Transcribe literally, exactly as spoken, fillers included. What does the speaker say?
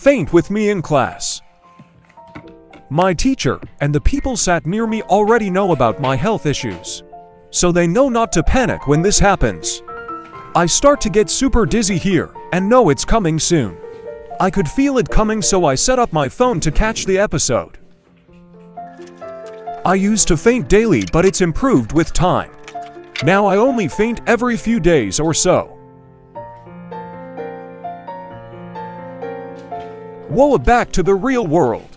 faint with me in class. My teacher and the people sat near me already know about my health issues, so they know not to panic when this happens. I start to get super dizzy here and know it's coming soon. I could feel it coming, so I set up my phone to catch the episode. I used to faint daily, but it's improved with time. Now I only faint every few days or so. Whoa, back to the real world.